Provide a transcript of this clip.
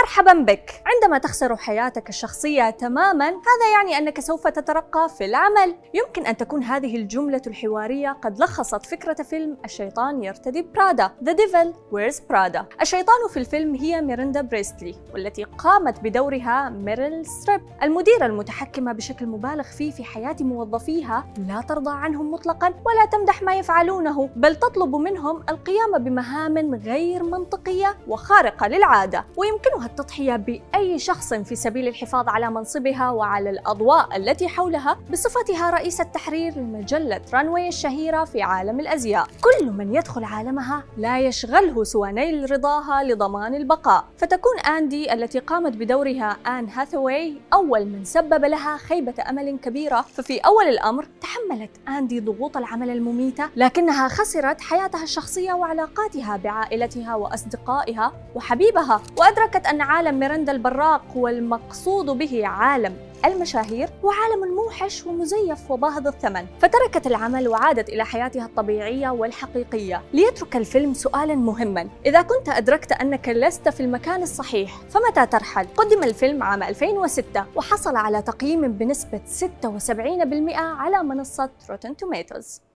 مرحبا بك. عندما تخسر حياتك الشخصية تماما، هذا يعني أنك سوف تترقى في العمل. يمكن أن تكون هذه الجملة الحوارية قد لخصت فكرة فيلم الشيطان يرتدي برادا The Devil Wears Prada. الشيطان في الفيلم هي ميريندا بريستلي، والتي قامت بدورها ميريل ستريب، المديرة المتحكمة بشكل مبالغ فيه في حياة موظفيها، لا ترضى عنهم مطلقا ولا تمدح ما يفعلونه، بل تطلب منهم القيام بمهام غير منطقية وخارقة للعادة، ويمكنها التضحية بأي شخص في سبيل الحفاظ على منصبها وعلى الأضواء التي حولها بصفتها رئيسة تحرير لمجلة رانوي الشهيرة في عالم الأزياء. كل من يدخل عالمها لا يشغله سوى نيل رضاها لضمان البقاء. فتكون أندي التي قامت بدورها آن هاثاواي أول من سبب لها خيبة أمل كبيرة. ففي أول الأمر تحملت أندي ضغوط العمل المميتة، لكنها خسرت حياتها الشخصية وعلاقاتها بعائلتها وأصدقائها وحبيبها، وأدركت أن عالم ميريندا البراق والمقصود به عالم المشاهير وعالم موحش ومزيف وباهظ الثمن. فتركت العمل وعادت إلى حياتها الطبيعية والحقيقية. ليترك الفيلم سؤالا مهما: إذا كنت أدركت أنك لست في المكان الصحيح فمتى ترحل؟ قدم الفيلم عام 2006 وحصل على تقييم بنسبة 76% على منصة Rotten Tomatoes.